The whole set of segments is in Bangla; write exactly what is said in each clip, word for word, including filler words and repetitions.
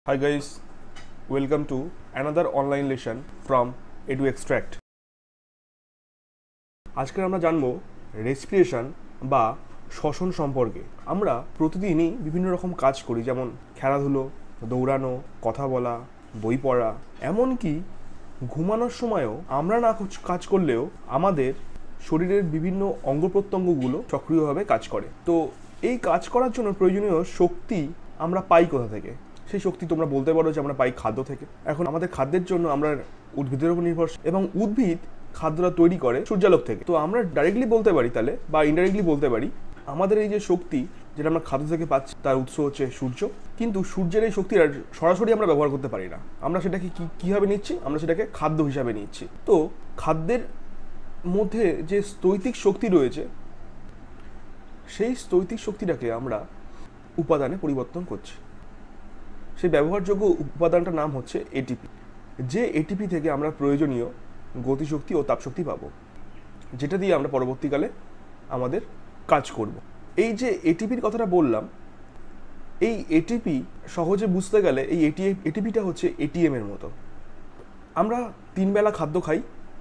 Hi guys, welcome to another online lesson from EduExtract. আজকে আমরা জানবো রেসপিরেশন বা শ্বসন সম্পর্কে। আমরা প্রতিদিনই বিভিন্ন রকম কাজ করি, যেমন খেলাধুলো, দৌড়ানো, কথা বলা, বই পড়া, এমনকি ঘুমানোর সময়ও আমরা না কাজ করলেও আমাদের শরীরের বিভিন্ন অঙ্গ প্রত্যঙ্গগুলো সক্রিয়ভাবে কাজ করে। তো এই কাজ করার জন্য প্রয়োজনীয় শক্তি আমরা পাই কোথা থেকে? সেই শক্তি তোমরা বলতে পারো যে আমরা পাই খাদ্য থেকে। এখন আমাদের খাদ্যের জন্য আমরা উদ্ভিদের উপর নির্ভরশীল, এবং উদ্ভিদ খাদ্যটা তৈরি করে সূর্যালোক থেকে। তো আমরা ডাইরেক্টলি বলতে পারি তাহলে, বা ইনডাইরেক্টলি বলতে পারি, আমাদের এই যে শক্তি যেটা আমরা খাদ্য থেকে পাচ্ছি তার উৎস হচ্ছে সূর্য। কিন্তু সূর্যের এই শক্তি সরাসরি আমরা ব্যবহার করতে পারি না। আমরা সেটাকে কি কীভাবে নিচ্ছি? আমরা সেটাকে খাদ্য হিসাবে নিচ্ছি। তো খাদ্যের মধ্যে যে স্থৈতিক শক্তি রয়েছে, সেই স্থৈতিক শক্তিটাকে আমরা উপাদানে পরিবর্তন করছি। সেই ব্যবহারযোগ্য উপাদানটার নাম হচ্ছে এটিপি। যে এটিপি থেকে আমরা প্রয়োজনীয় গতিশক্তি ও তাপশক্তি পাবো, যেটা দিয়ে আমরা পরবর্তীকালে আমাদের কাজ করব। এই যে এটিপির কথাটা বললাম, এই এটিপি সহজে বুঝতে গেলে এই এটি এটিপিটা হচ্ছে এটিএম এর মতো। আমরা তিন বেলা খাদ্য খাই,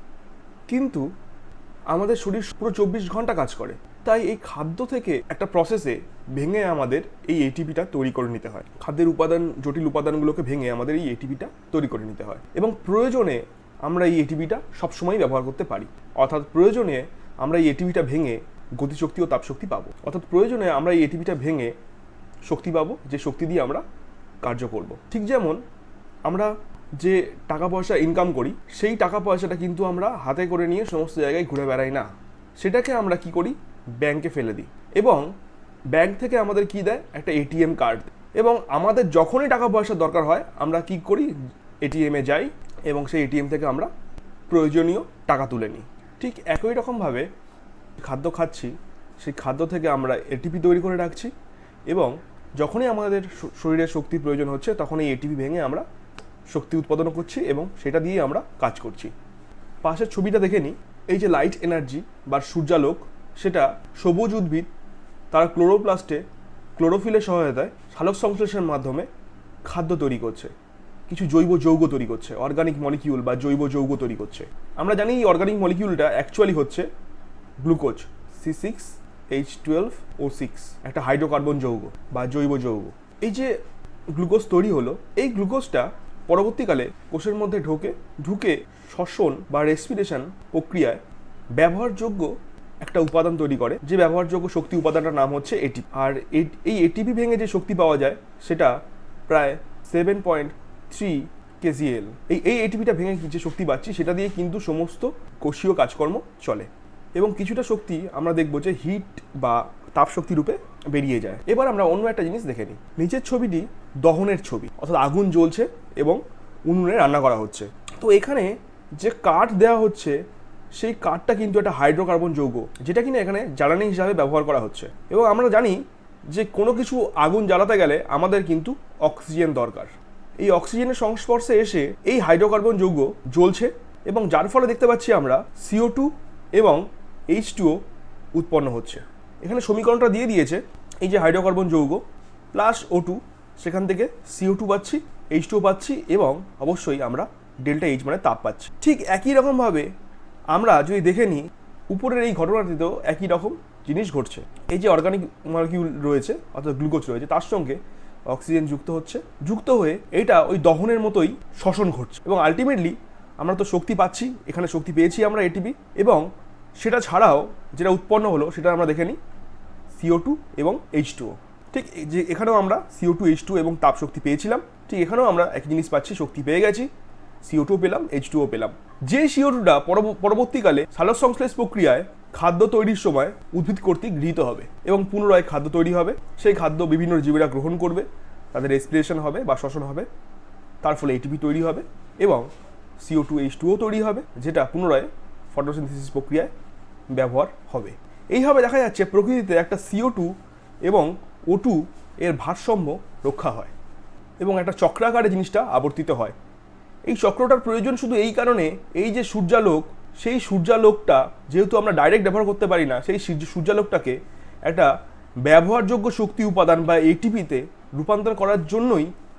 কিন্তু আমাদের শরীর পুরো চব্বিশ ঘন্টা কাজ করে। তাই এই খাদ্য থেকে একটা প্রসেসে ভেঙে আমাদের এই এটিপিটা তৈরি করে নিতে হয়। খাদ্যের উপাদান, জটিল উপাদানগুলোকে ভেঙে আমাদের এই এটিপিটা তৈরি করে নিতে হয়, এবং প্রয়োজনে আমরা এই এটিপিটা সবসময় ব্যবহার করতে পারি। অর্থাৎ প্রয়োজনে আমরা এই এটিপিটা ভেঙে গতিশক্তি ও তাপশক্তি পাবো। অর্থাৎ প্রয়োজনে আমরা এই এটিপিটা ভেঙে শক্তি পাবো, যে শক্তি দিয়ে আমরা কার্য করব। ঠিক যেমন আমরা যে টাকা পয়সা ইনকাম করি, সেই টাকা পয়সাটা কিন্তু আমরা হাতে করে নিয়ে সমস্ত জায়গায় ঘুরে বেড়াই না। সেটাকে আমরা কি করি? ব্যাংকে ফেলে দিই, এবং ব্যাংক থেকে আমাদের কি দেয়? একটা এটিএম কার্ড। এবং আমাদের যখনই টাকা পয়সা দরকার হয় আমরা কি করি? এটিএমে যাই, এবং সেই এটিএম থেকে আমরা প্রয়োজনীয় টাকা তুলে নিই। ঠিক একই রকমভাবে খাদ্য খাচ্ছি, সেই খাদ্য থেকে আমরা এটিপি তৈরি করে রাখছি, এবং যখনই আমাদের শরীরের শক্তির প্রয়োজন হচ্ছে তখন এই এটিপি ভেঙে আমরা শক্তি উৎপাদন করছি, এবং সেটা দিয়ে আমরা কাজ করছি। পাশের ছবিটা দেখে নিই। এই যে লাইট এনার্জি বা সূর্যালোক, সেটা সবুজ উদ্ভিদ তারা ক্লোরোপ্লাস্টে ক্লোরোফিলের সহায়তায় সালোক সংশ্লেষণের মাধ্যমে খাদ্য তৈরি করছে, কিছু জৈব যৌগ তৈরি করছে, অর্গানিক মলিকিউল বা জৈব যৌগ তৈরি করছে। আমরা জানি এই অর্গানিক মলিকিউলটা অ্যাকচুয়ালি হচ্ছে glucose, C six H twelve O six, একটা হাইড্রোকার্বন যৌগ বা জৈব যৌগ। এই যে গ্লুকোজ তৈরি হলো, এই গ্লুকোজটা পরবর্তীকালে কোষের মধ্যে ঢোকে, ঢুকে শ্বসন বা রেসপিরেশন প্রক্রিয়ায় ব্যবহারযোগ্য একটা উপাদান তৈরি করে, যে ব্যবহারযোগ্য শক্তি উপাদানটার নাম হচ্ছে এটিপি। আর এই এটিপি ভেঙে যে শক্তি পাওয়া যায় সেটা প্রায় সেভেন পয়েন্ট থ্রি কেজিএল। এই এই এটিপিটা ভেঙে যে শক্তি পাচ্ছি সেটা দিয়ে কিন্তু সমস্ত কোষীয় কাজকর্ম চলে, এবং কিছুটা শক্তি আমরা দেখবো যে হিট বা তাপ শক্তি রূপে বেরিয়ে যায়। এবার আমরা অন্য একটা জিনিস দেখে নিই। নিচের ছবিটি দহনের ছবি, অর্থাৎ আগুন জ্বলছে এবং উনুনে রান্না করা হচ্ছে। তো এখানে যে কাঠ দেওয়া হচ্ছে, সেই কাঠটা কিন্তু একটা হাইড্রোকার্বন যৌগ, যেটা কিনা এখানে জ্বালানি হিসাবে ব্যবহার করা হচ্ছে। এবং আমরা জানি যে কোনো কিছু আগুন জ্বালাতে গেলে আমাদের কিন্তু অক্সিজেন দরকার। এই অক্সিজেনের সংস্পর্শে এসে এই হাইড্রোকার্বন যৌগ জ্বলছে, এবং যার ফলে দেখতে পাচ্ছি আমরা সিও টু এবং এইচ টু ও উৎপন্ন হচ্ছে। এখানে সমীকরণটা দিয়ে দিয়েছে, এই যে হাইড্রোকার্বন যৌগ প্লাস ও টু, সেখান থেকে সিও টু পাচ্ছি, এইচ টু ও পাচ্ছি, এবং অবশ্যই আমরা ডেল্টা এইচ মানে তাপ পাচ্ছি। ঠিক একই রকমভাবে আমরা যদি দেখে নিই, উপরের এই ঘটনাটিতেও একই রকম জিনিস ঘটছে। এই যে অর্গানিক মলিকিউল রয়েছে, অর্থাৎ গ্লুকোজ রয়েছে, তার সঙ্গে অক্সিজেন যুক্ত হচ্ছে, যুক্ত হয়ে এটা ওই দহনের মতোই শ্বসন ঘটছে, এবং আলটিমেটলি আমরা তো শক্তি পাচ্ছি। এখানে শক্তি পেয়েছি আমরা এটিপি, এবং সেটা ছাড়াও যেটা উৎপন্ন হলো সেটা আমরা দেখে নিই সিও টু এবং এইচ টু ও। ঠিক যে এখানেও আমরা সিও টু, এইচ টু এবং তাপ শক্তি পেয়েছিলাম, ঠিক এখানেও আমরা একই জিনিস পাচ্ছি, শক্তি পেয়ে গেছি, সিও টু পেলাম, এইচ টু ও পেলাম। যে সিও টুটা পরবর্তীকালে সালোক সংশ্লেষ প্রক্রিয়ায় খাদ্য তৈরির সময় উদ্ভিদ কর্তৃক গৃহীত হবে, এবং পুনরায় খাদ্য তৈরি হবে। সেই খাদ্য বিভিন্ন জীবেরা গ্রহণ করবে, তাদের রেসপিরেশন হবে বা শ্বসন হবে, তার ফলে এটিপি তৈরি হবে, এবং CO two, H two O তৈরি হবে, যেটা পুনরায় ফটোসিনথেসিস প্রক্রিয়ায় ব্যবহার হবে। এইভাবে দেখা যাচ্ছে প্রকৃতিতে একটা সিও টু এবং ও টু এর ভারসাম্য রক্ষা হয়, এবং একটা চক্রাকারে জিনিসটা আবর্তিত হয়। এই চক্রটার প্রয়োজন শুধু এই কারণে, এই যে সূর্যালোক, সেই সূর্যালোকটা যেহেতু আমরা ডাইরেক্ট ব্যবহার করতে পারি না, সেই সূর্যালোকটাকে একটা ব্যবহারযোগ্য শক্তি উপাদান বা এটিপিতে রূপান্তর করার জন্যই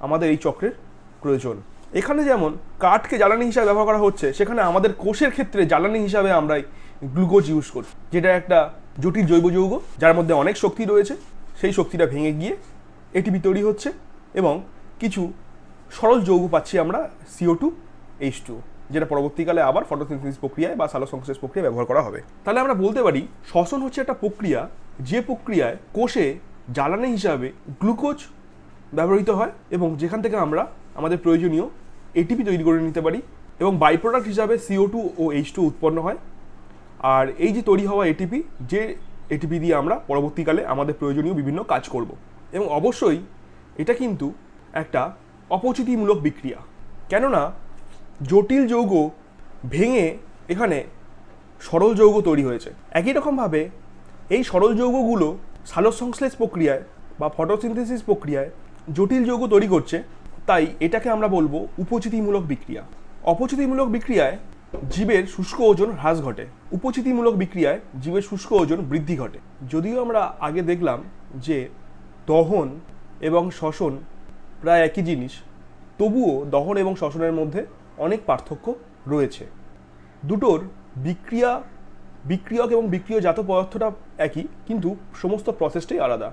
আমাদের এই চক্রের প্রয়োজন। এখানে যেমন কাঠকে জ্বালানি হিসাবে ব্যবহার করা হচ্ছে, সেখানে আমাদের কোষের ক্ষেত্রে জ্বালানি হিসাবে আমরা গ্লুকোজ ইউজ করি, যেটা একটা জটিল জৈব যৌগ যার মধ্যে অনেক শক্তি রয়েছে। সেই শক্তিটা ভেঙে গিয়ে এটিপি তৈরি হচ্ছে এবং কিছু সরল যৌগ পাচ্ছি আমরা সিও টু এইচ টু, যেটা পরবর্তীকালে আবার ফটোসিনথেসিস প্রক্রিয়ায় বা সালোকসংশ্লেষ প্রক্রিয়ায় ব্যবহার করা হবে। তাহলে আমরা বলতে পারি শ্বসন হচ্ছে একটা প্রক্রিয়া, যে প্রক্রিয়ায় কোষে জ্বালানি হিসাবে গ্লুকোজ ব্যবহৃত হয় এবং যেখান থেকে আমরা আমাদের প্রয়োজনীয় এটিপি তৈরি করে নিতে পারি এবং বাই প্রোডাক্ট হিসাবে সিও টু ও এইচ টু উৎপন্ন হয়। আর এই যে তৈরি হওয়া এটিপি, যে এটিপি দিয়ে আমরা পরবর্তীকালে আমাদের প্রয়োজনীয় বিভিন্ন কাজ করব। এবং অবশ্যই এটা কিন্তু একটা অপচিতিমূলক বিক্রিয়া, কেননা জটিল যৌগ ভেঙে এখানে সরল যৌগ তৈরি হয়েছে। একই রকমভাবে এই সরল যৌগগুলো সালোকসংশ্লেষ প্রক্রিয়ায় বা ফটোসিনথেসিস প্রক্রিয়ায় জটিল যৌগ তৈরি করছে, তাই এটাকে আমরা বলবো উপচিতিমূলক বিক্রিয়া। অপচিতিমূলক বিক্রিয়ায় জীবের শুষ্ক ওজন হ্রাস ঘটে, উপচিতিমূলক বিক্রিয়ায় জীবের শুষ্ক ওজন বৃদ্ধি ঘটে। যদিও আমরা আগে দেখলাম যে দহন এবং শ্বসন প্রায় একই জিনিস, তবুও দহন এবং শ্বসনের মধ্যে অনেক পার্থক্য রয়েছে। দুটোর বিক্রিয়া বিক্রিয়ক এবং বিক্রিয়জাত পদার্থটা একই, কিন্তু সমস্ত প্রসেসটাই আলাদা।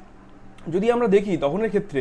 যদি আমরা দেখি দহনের ক্ষেত্রে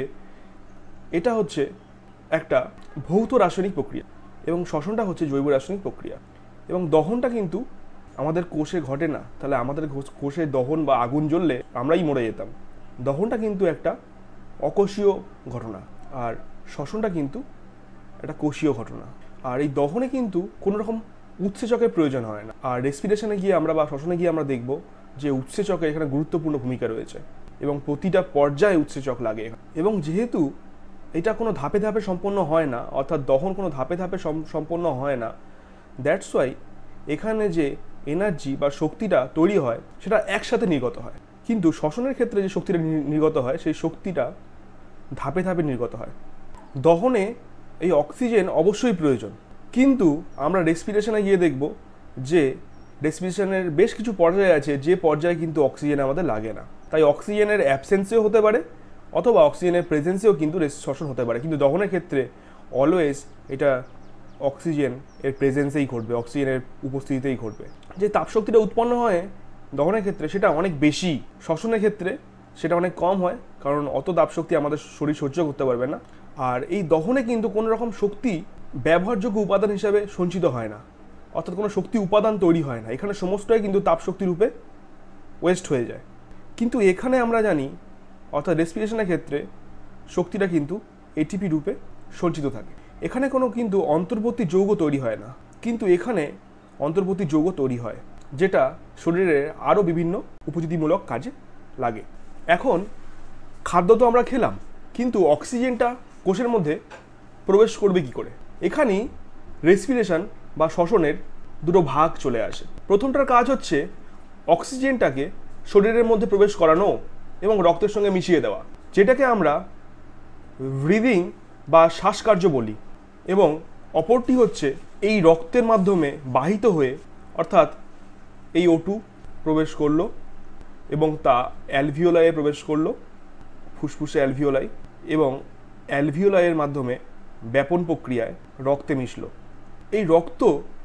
এটা হচ্ছে একটা ভৌত রাসায়নিক প্রক্রিয়া এবং শ্বসনটা হচ্ছে জৈব রাসায়নিক প্রক্রিয়া। এবং দহনটা কিন্তু আমাদের কোষে ঘটে না, তাহলে আমাদের কোষে দহন বা আগুন জ্বললে আমরাই মরে যেতাম। দহনটা কিন্তু একটা অকোষীয় ঘটনা, আর শ্বসনটা কিন্তু একটা কোষীয় ঘটনা। আর এই দহনে কিন্তু কোনো রকম উৎসেচকের প্রয়োজন হয় না। আর রেসপিরেশনে গিয়ে আমরা বা শ্বসনে গিয়ে আমরা দেখব যে উৎসেচকের এখানে গুরুত্বপূর্ণ ভূমিকা রয়েছে এবং প্রতিটা পর্যায়ে উৎসেচক লাগে। এবং যেহেতু এটা কোনো ধাপে ধাপে সম্পন্ন হয় না, অর্থাৎ দহন কোনো ধাপে ধাপে সম্পন্ন হয় না, দ্যাটস ওয়াই এখানে যে এনার্জি বা শক্তিটা তৈরি হয় সেটা একসাথে নির্গত হয়। কিন্তু শ্বসনের ক্ষেত্রে যে শক্তিটা নির্গত হয় সেই শক্তিটা ধাপে ধাপে নির্গত হয়। দহনে এই অক্সিজেন অবশ্যই প্রয়োজন, কিন্তু আমরা রেসপিরেশনে গিয়ে দেখব যে রেসপিরেশনের বেশ কিছু পর্যায়ে আছে যে পর্যায়ে কিন্তু অক্সিজেন আমাদের লাগে না। তাই অক্সিজেনের অ্যাবসেন্সেও হতে পারে অথবা অক্সিজেনের প্রেজেন্সেও কিন্তু শ্বসন হতে পারে, কিন্তু দহনের ক্ষেত্রে অলওয়েজ এটা অক্সিজেন এর প্রেজেন্সেই ঘটবে, অক্সিজেনের উপস্থিতিতেই ঘটবে। যে তাপশক্তিটা উৎপন্ন হয় দহনের ক্ষেত্রে সেটা অনেক বেশি, শ্বসনের ক্ষেত্রে সেটা অনেক কম হয়, কারণ অত তাপশক্তি আমাদের শরীর সহ্য করতে পারবে না। আর এই দহনে কিন্তু কোনো রকম শক্তি ব্যবহারযোগ্য উপাদান হিসাবে সঞ্চিত হয় না, অর্থাৎ কোনো শক্তি উপাদান তৈরি হয় না। এখানে সমস্তটাই কিন্তু তাপশক্তি রূপে ওয়েস্ট হয়ে যায়। কিন্তু এখানে আমরা জানি, অর্থাৎ রেসপিরেশনের ক্ষেত্রে শক্তিটা কিন্তু এটিপি রূপে সঞ্চিত থাকে। এখানে কোনো কিন্তু অন্তর্বর্তী যৌগ তৈরি হয় না, কিন্তু এখানে অন্তর্বর্তী যৌগ তৈরি হয়, যেটা শরীরের আরও বিভিন্ন উপযোগীমূলক কাজে লাগে। এখন খাদ্য তো আমরা খেলাম, কিন্তু অক্সিজেনটা কোষের মধ্যে প্রবেশ করবে কি করে? এখানেই রেসপিরেশন বা শ্বসনের দুটো ভাগ চলে আসে। প্রথমটার কাজ হচ্ছে অক্সিজেনটাকে শরীরের মধ্যে প্রবেশ করানো এবং রক্তের সঙ্গে মিশিয়ে দেওয়া, যেটাকে আমরা ব্রিদিং বা শ্বাসকার্য বলি। এবং অপরটি হচ্ছে এই রক্তের মাধ্যমে বাহিত হয়ে, অর্থাৎ এই ও টু প্রবেশ করলো এবং তা অ্যালভিওলাইয়ে প্রবেশ করলো, ফুসফুসে অ্যালভিওলাই, এবং অ্যালভিওলাইয়ের মাধ্যমে ব্যাপন প্রক্রিয়ায় রক্তে মিশলো। এই রক্ত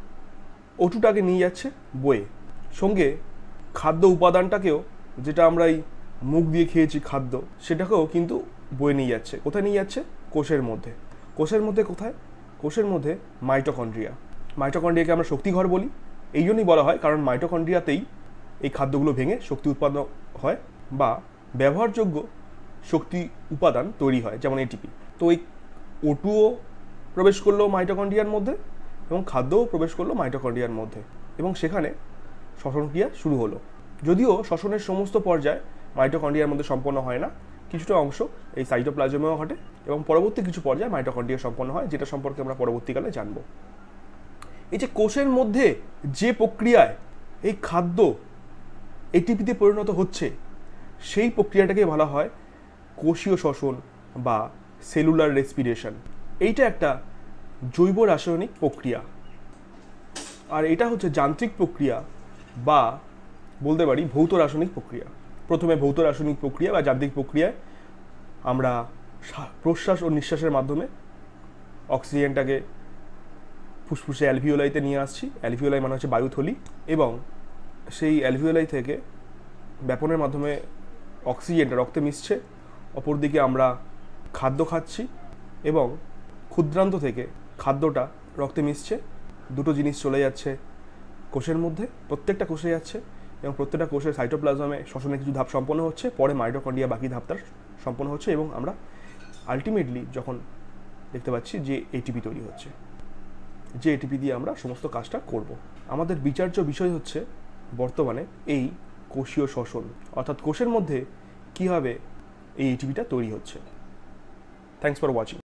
ও টুটাকে নিয়ে যাচ্ছে বয়ে, সঙ্গে খাদ্য উপাদানটাকেও, যেটা আমরা এই মুখ দিয়ে খেয়েছি খাদ্য, সেটাকেও কিন্তু বয়ে নিয়ে যাচ্ছে। কোথায় নিয়ে যাচ্ছে? কোষের মধ্যে। কোষের মধ্যে কোথায়? কোষের মধ্যে মাইটোকন্ড্রিয়া। মাইটোকন্ড্রিয়াকে আমরা শক্তিঘর বলি, এই জন্যই বলা হয় কারণ মাইটোকন্ড্রিয়াতেই এই খাদ্যগুলো ভেঙে শক্তি উৎপন্ন হয় বা ব্যবহারযোগ্য শক্তি উপাদান তৈরি হয়, যেমন এটিপি। তো এই ও টুও প্রবেশ করলো মাইটোকন্ড্রিয়ার মধ্যে এবং খাদ্যও প্রবেশ করলো মাইটোকন্ড্রিয়ার মধ্যে, এবং সেখানে শ্বসনক্রিয়া শুরু হলো। যদিও শ্বসনের সমস্ত পর্যায়ে মাইটোকন্ড্রিয়ার মধ্যে সম্পন্ন হয় না, কিছুটা অংশ এই সাইটোপ্লাজমেও ঘটে এবং পরবর্তী কিছু পর্যায়ে মাইটোকন্ড্রিয়া সম্পন্ন হয়, যেটা সম্পর্কে আমরা পরবর্তীকালে জানব। এই যে কোষের মধ্যে যে প্রক্রিয়ায় এই খাদ্য এটিপিতে পরিণত হচ্ছে, সেই প্রক্রিয়াটাকে বলা হয় কোষীয় শ্বসন বা সেলুলার রেসপিরেশন। এইটা একটা জৈব রাসায়নিক প্রক্রিয়া, আর এটা হচ্ছে যান্ত্রিক প্রক্রিয়া বা বলতে পারি ভৌত রাসায়নিক প্রক্রিয়া। প্রথমে ভৌত রাসায়নিক প্রক্রিয়া বা যান্ত্রিক প্রক্রিয়ায় আমরা প্রশ্বাস ও নিঃশ্বাসের মাধ্যমে অক্সিজেনটাকে ফুসফুসে অ্যালভিওলাইতে নিয়ে আসছি। অ্যালভিওলাই মানে হচ্ছে বায়ুথলি, এবং সেই অ্যালভিওলাই থেকে ব্যাপনের মাধ্যমে অক্সিজেনটা রক্তে মিশছে। অপরদিকে আমরা খাদ্য খাচ্ছি এবং ক্ষুদ্রান্ত থেকে খাদ্যটা রক্তে মিশছে। দুটো জিনিস চলে যাচ্ছে কোষের মধ্যে, প্রত্যেকটা কোষে যাচ্ছে, এবং প্রত্যেকটা কোষের সাইটোপ্লাজমে শ্বসনের কিছু ধাপ সম্পন্ন হচ্ছে, পরে মাইটোকন্ড্রিয়া বাকি ধাপটা সম্পন্ন হচ্ছে, এবং আমরা আলটিমেটলি যখন দেখতে পাচ্ছি যে এটিপি তৈরি হচ্ছে, যে এটিপি দিয়ে আমরা সমস্ত কাজটা করব। আমাদের বিচার্য বিষয় হচ্ছে বর্তমানে এই কোষীয় শ্বসন, অর্থাৎ কোষের মধ্যে কীভাবে এই এটিপিটা তৈরি হচ্ছে। Thanks for watching.